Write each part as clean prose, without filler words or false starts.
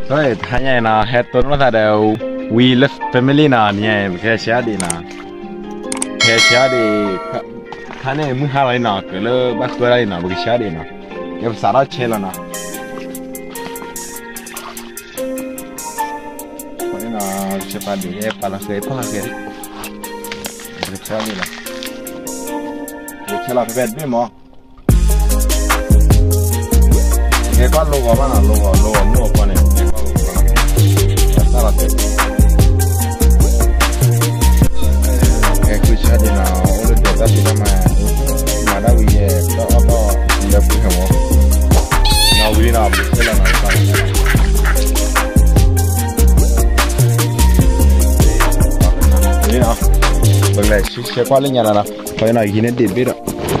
Rồi thay nhảy na hết tuần nó thay đều we love family na nhảy cái xe đi na cái xe đi thay này muốn hai lại na cái là bắt quay lại na cái xe đi na cái sara chơi là na cái na siapa dia pala cái xe đi na cái xe là phải biết mà cái con logo mà na logo mua con này cái quy trình nào ở đây ta chỉ mà đã bị đó là bị hỏng nào bị nào bị thế là nào thế nào bây giờ sẽ qua lên nhà nào phải nói gì nên điện biết rồi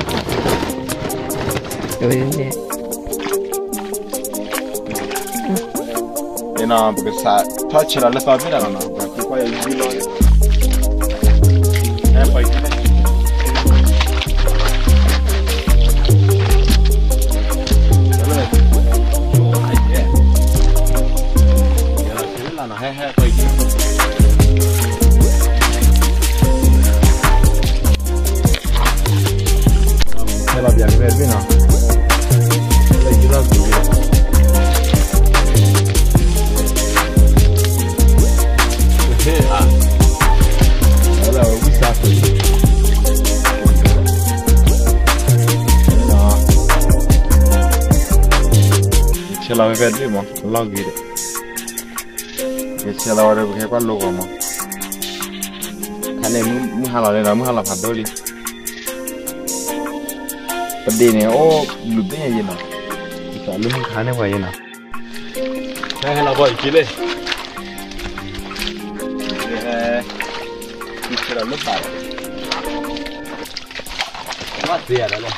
nó bởi sao thoát chỉ là sao biết là nó bởi quay gì lo em phải cái la verde mo logir ke chela ore ke kwa logo mo khane mu hala le na mu hala phadoli pade ne o lute ye na ka lu khane wa ye na ha hala boy kile ki chela lu pa wa tia la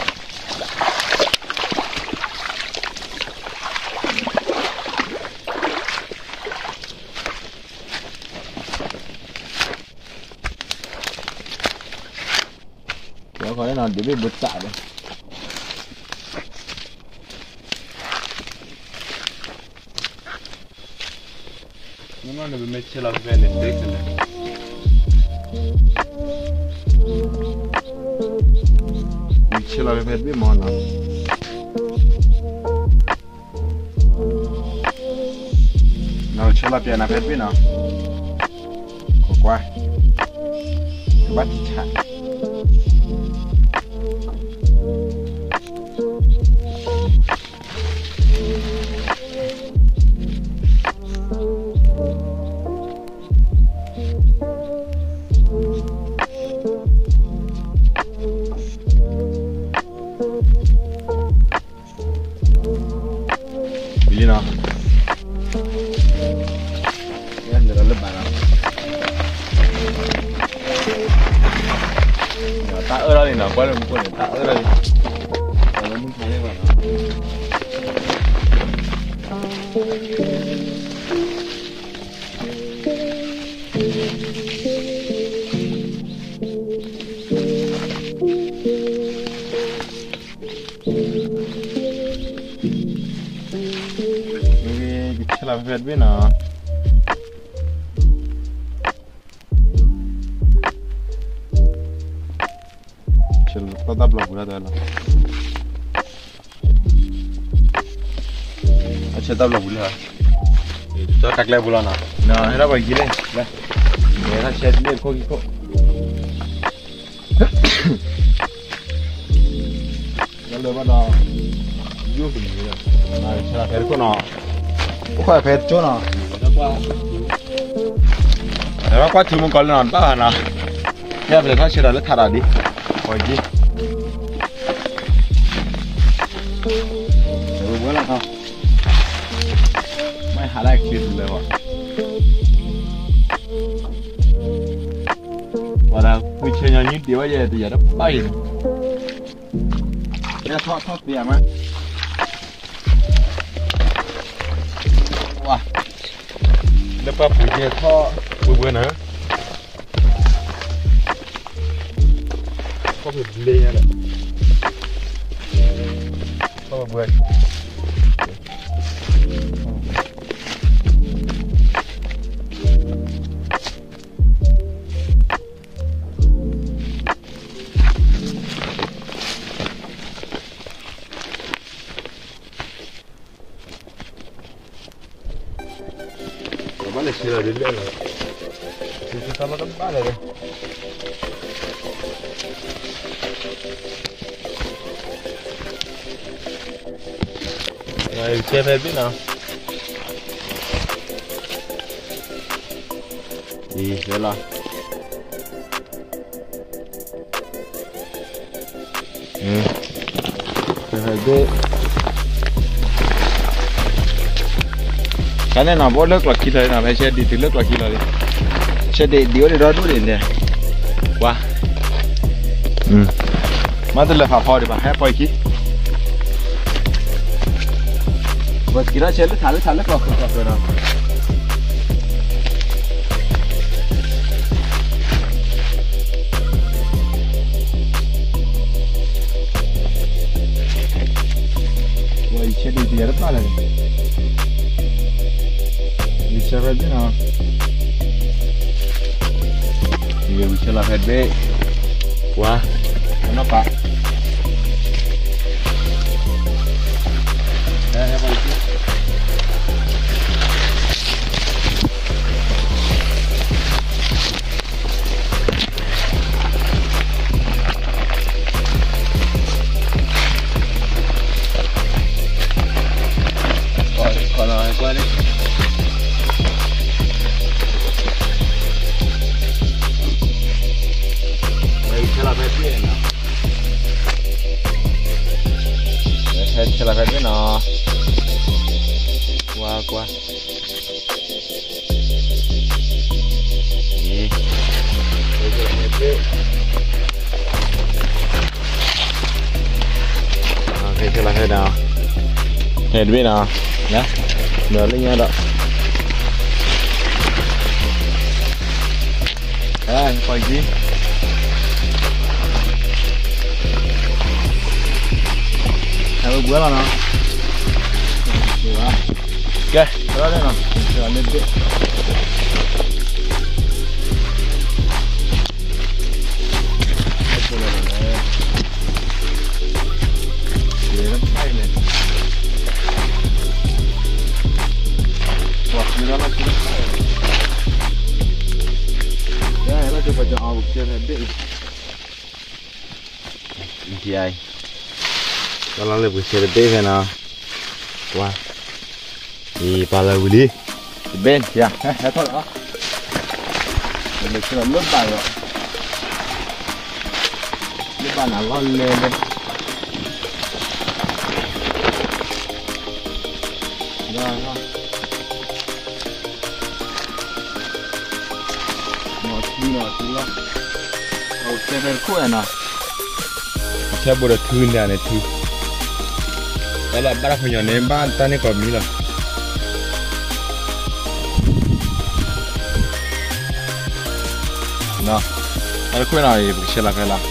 có nó để bị bứt tạ đấy nhưng mà nó bị mất chơi là về lên đấy rồi chơi là về bị mòn rồi nó chơi là về là về bị nào có qua bắt chặt Bilina. Ya, nggak lebaran. Ya, tak ada ni nak, baru muka ni tak ada ni. Kalau muka ni mana? Là Việt biết nào chừng có tập lọc ra đây là अच्छा tập lọc ra cho các level nào nào nó bài gì đây đây để nó sẽ biết có gì có nó lấy bắt đầu vô cái gì rồi này sẽ là cái con nào có phải chỗ nào nó qua thử một con nào ba nào thế bây giờ sẽ là thả ra đi coi gì rồi bữa nào không mấy hà lại kia rồi rồi và là quy chơi nhau như điều bây giờ nó bay rồi thế thoát tiền mà lepas punya kau buat mana? Kau beli ni lah. Kau buat. le c'era di lei. Si stanno da male. Il chiave è no? Sì, ce l'ha. Cái này nó vô nước là khi thời nào phải xe đi từ nước là khi nào đi xe đi đi ở đó đi nè qua mà từ là phá phá đi mà hết phải khi bớt kia xe nước thả nước lọc rồi nào rồi xe đi thì rất là bisa lagi no, iya bisa lah headway, wah, kenapa? Apa itu? Kalau aku ni. Se la vede no qua sì ok se la vede nào hết biết nào nhá nửa lên nha đó coi gì bữa là nó ok đó đây nào chờ lên tiếp để nó bay lên hoặc như đó nó cũng bay đây nó chụp vào cho ao trên này biết gì ai kalau lebih sedih kan wah di pala buli ben ya thôi đó mình sẽ làm lớp bài rồi lớp bài là ngon lên đây rồi nó lo ok về cuối nào sẽ bồi thư này thư đó là bắt đầu nhỏ ném ban ta nên còn mí là nó ở cuối này sẽ là cái là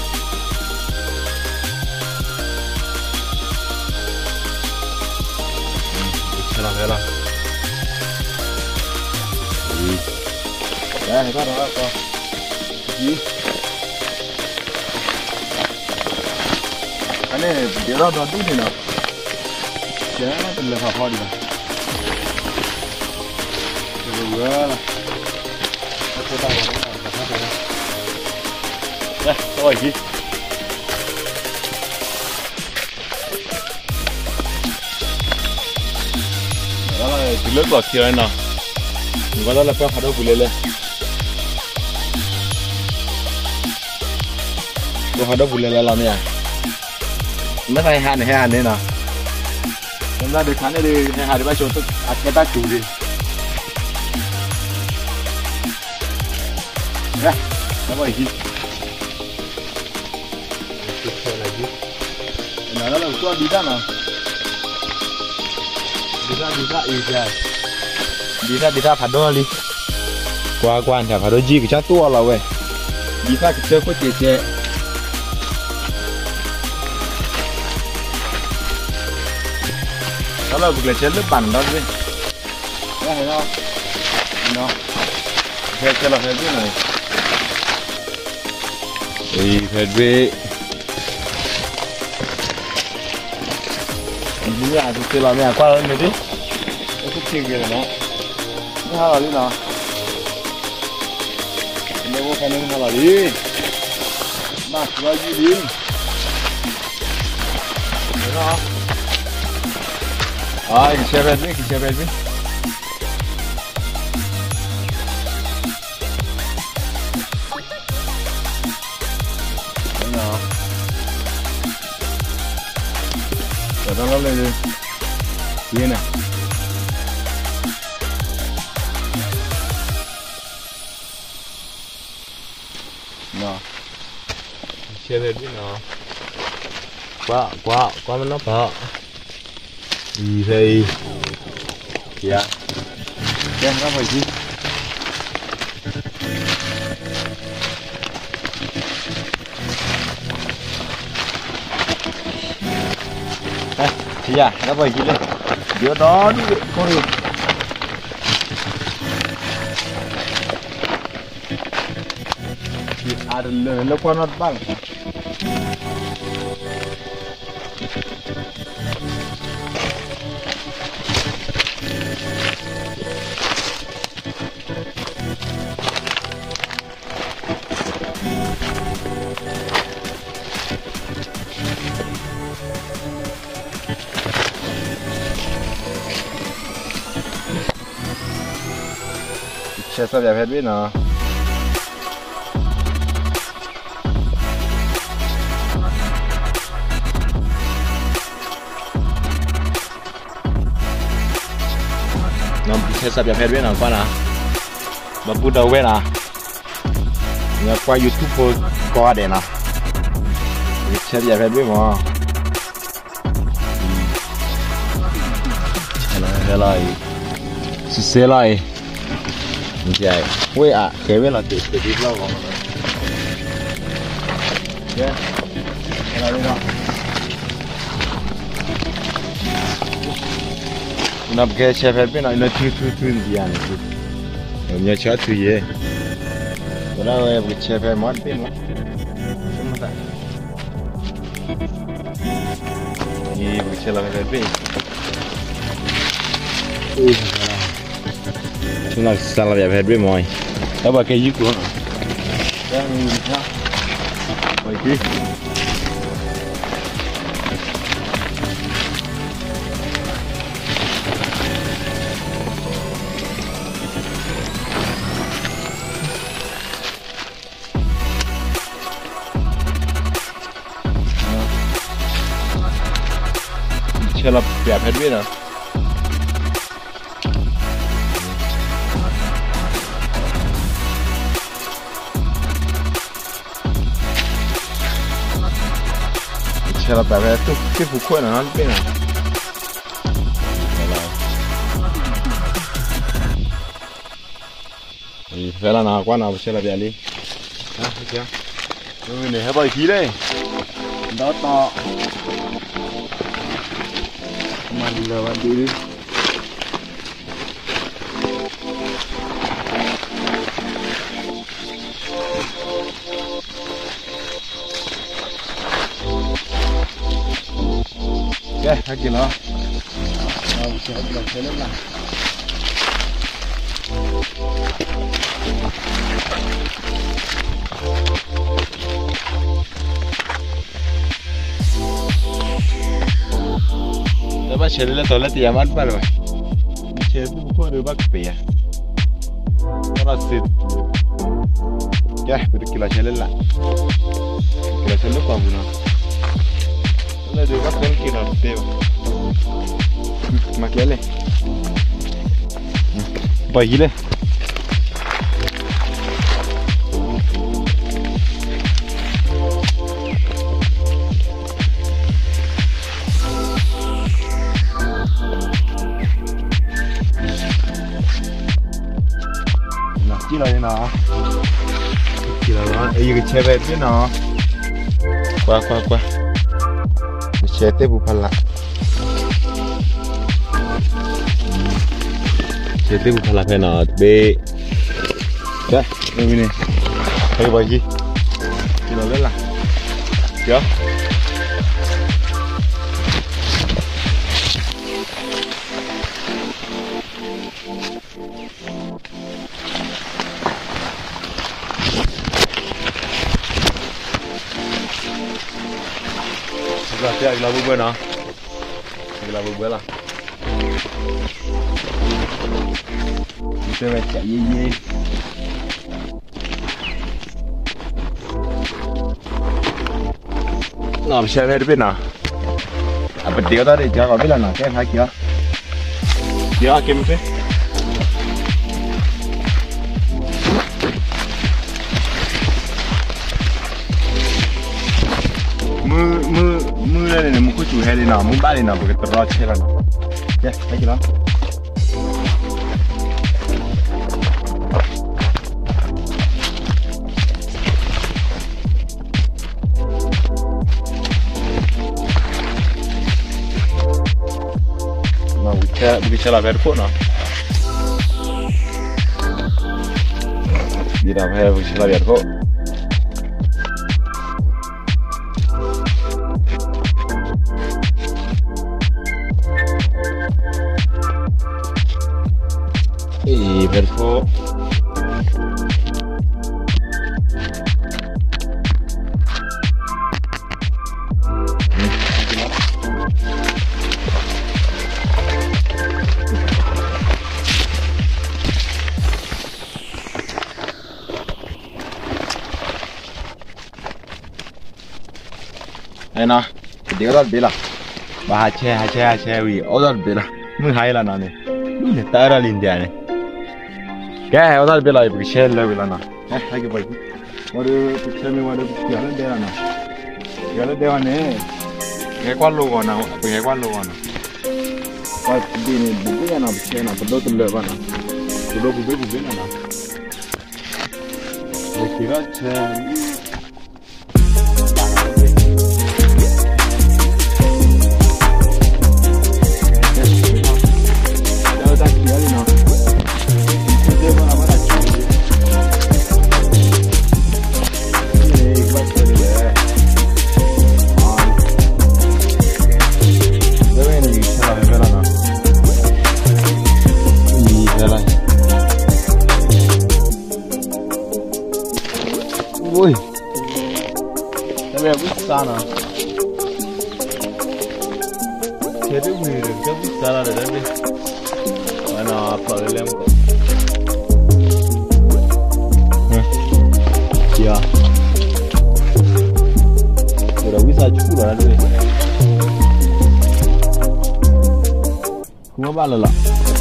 đây bắt đầu có gì cái này điều đó toàn đúng thế nào chế nó từng là phá đi mà rồi là cái tay nó phá đi đây thôi gì đó là từ lớp bọt kia nào có đó là cái hạt đậu bùi lên cái hạt đậu bùi lên làm gì à nó phải hạt này nào chúng ta được khán này đi hạt đi bao chỗ tức người ta chủ đi đây nó vậy gì nó là cho đi ra nào đi ra phạt đôi đi qua quan thả phạt đôi gì cái chắc tua là vậy đi ra cái chơi có chè đó là việc chơi lớp bản đó đi đây thấy không nó theo chơi là phải biết này thì phải biết đúng là chơi là mẹ qua hơn rồi đi cái phút chiều kia là nó 하나 리나 근데 뭐 가는 하나 리 나 그가지 린 뭐야 아 이거 제베드 이거 제베드 뭐야 대단한 애들 얘네 nó xe lên biết nó quá nó bợ gì thì kìa xem có phải gì đây chị à nó phải gì đây giữa đó đi con đi ada lekonan bang. Saya sabi apa ni na? Nó sẽ sắp nhập hết biết nào qua nào mà bắt đầu biết nào nhớ qua YouTube qua để nào sẽ nhập hết biết mà cái này sẽ lại vậy quay à cái biết là tự đi lâu rồi cái này đi nào nằm cái xe phép bên này nó thu gì à này nhớ chở thu gì bữa nào em cái xe phép món bên mà gì cái xe là phép bên chúng ta sao là phép bên mồi đó là cái gì của nó đang nhìn sao vậy chứ xe là đẹp hết biết rồi xe là đẹp hết cái phụ khuyên là nó biết nào thì phải là nào qua nào xe là đẹp đi đó thấy chưa người này hay bày khí đây đó to mình là bạn đi ok hai kilo sẽ được thế lên nào Tapi saya lihat toilet yang mana baru. Saya tu bukan ada bak pia. Orang sit. Ya, berkila saya lihat. Berkila saya lupa guna. Ada juga kan kira teo. Makiale. Baik le. Chỉ là nó chỉ là nó ấy cái xe về thế nó qua cái xe tiếp bù phật lại xe tiếp bù phật lại cái nó bê đây đây này thấy bao gì thì nó lên là chưa là bữa bữa nó là bữa là mình sẽ chạy gì làm xe về bên nào à bật điện đó đi cho có biết là nào cái hai kia kia kiếm thế mưa đây này mưa chủ hè đây nào mưa ba đây nào bởi cái tơ chết là nào yeah thấy chưa đó bisa lah barefoot no di dalam bisa lah barefoot barefoot này nè, điều đó bị là, bà hai xe vì ở đó bị là, mới hay là nó này, này ta ra liền này, cái ở đó bị là bị xe lên bị là nó, hai cái vậy, mà được xe mình mà được giờ lên đây là nó, giờ lên đây này, cái quan lô nào, cái quan lô nào, cái gì này bị cái nào bị xe nào, bị đốt lên vào nó, bị đốt bị là nó, cái đó xe ui, cái này bút xa nè, thế đấy mày được cái bút xa là để đấy đi, mà nó phải làm cái, kia, rồi đó bút xa chú rồi đấy, không có bao giờ lắm.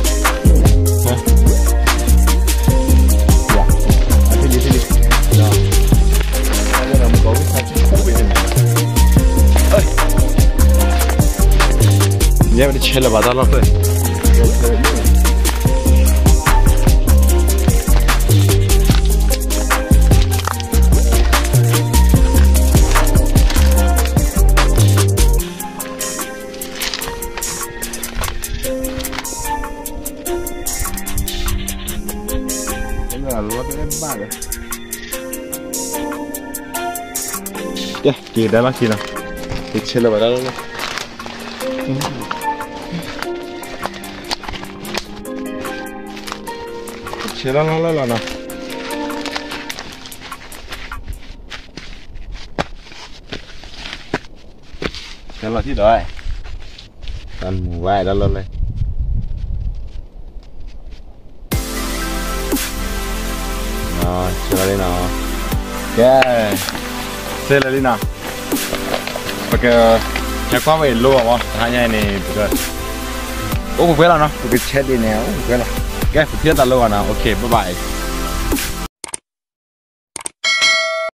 Ya bir çele badala koy. Ya, kita lah kita. Çele badala. Chela la na. Chela thì đợi. Ăn vài đó lên. Rồi, chela đi nào. Ok. Chela đi nào. Porque ya qua về lúa mà, hai nhai này được. Ủa, biết là nó, cái chết đi nè, biết là. Okay, for 10 dollar now. Okay, bye bye.